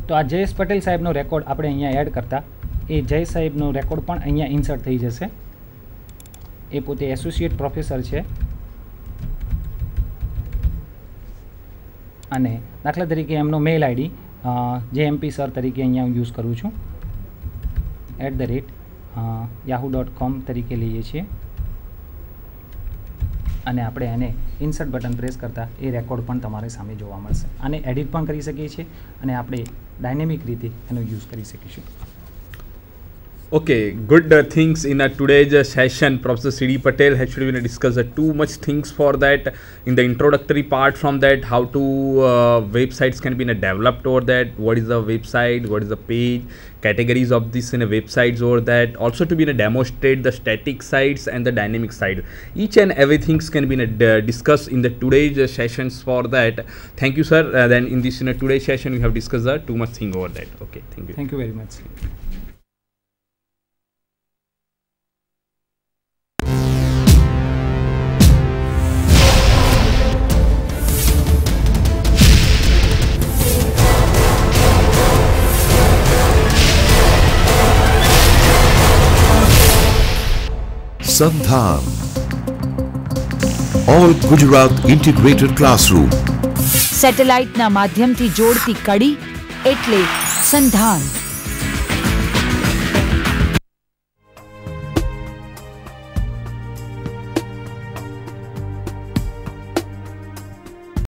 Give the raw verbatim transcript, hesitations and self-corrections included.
તો આ જયેશ પટેલ સાહેબનો રેકોર્ડ આપણે અહીંયા એડ કરતા એ જય સાહેબનો રેકોર્ડ પણ અહીંયા ઇન્સર્ટ થઈ જશે. એ પોતે એસોસિએટ પ્રોફેસર છે અને દાખલા તરીકે એમનો મેલ આઈડી જે એમપી સર તરીકે અહીંયા હું યુઝ કરું છું, at the rate Yahoo dot com તરીકે લઈએ છીએ અને આપણે એને ઇન્સર્ટ બટન પ્રેસ કરતાં એ રેકોર્ડ પણ તમારે સામે જોવા મળશે. આને એડિટ પણ કરી શકીએ છીએ અને આપણે ડાયનેમિક રીતે એનો યુઝ કરી શકીશું. Okay, good uh, things in uh, today's uh, session. Professor C D Patel has actually discussed uh, too much things for that. In the introductory part from that, how to uh, websites can be uh, developed over that. What is the website? What is the page? Categories of this in a websites over that. Also to be uh, demonstrate the static sites and the dynamic side. Each and everything can be uh, discussed in the today's uh, sessions for that. Thank you, sir. Uh, then in this in a today's session, we have discussed uh, too much thing over that. Okay, thank you. Thank you very much. Sandhan, All Gujarat Integrated Classroom. સેટેલાઇટના માધ્યમથી જોડતી કડી એટલે સંધાન.